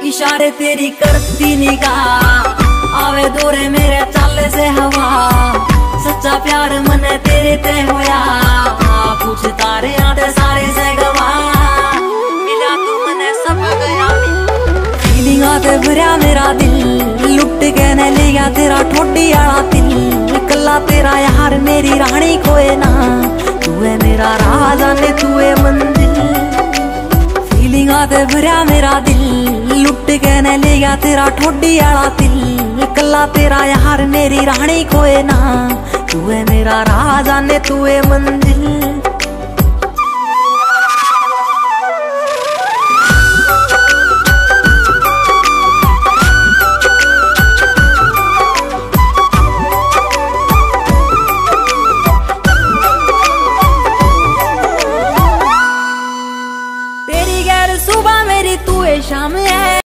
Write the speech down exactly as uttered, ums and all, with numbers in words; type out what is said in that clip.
इशारे तेरी करती निगाह आवे दौरे मेरे चाले से हवा। सच्चा प्यार मने तेरे ते होया कुछ तारे आते सारे से गवा। मिला तू मने सब गया फीलिंग आते भरया मेरा दिल लुट के न ले गया तेरा ठोडी आला दिल। कल्ला तेरा यार मेरी रानी कोई ना तू है मेरा राजा ने तू है मंजिल। फीलिंग आते भरया मेरा दिल लुट के न ले गया तेरा ठोडी आला दिल। कल्ला तेरा यार मेरी रानी कोई ना तू है मेरा राजा ने तू है मंजिल। तेरी गैर सुबह मेरी तू है शाम है।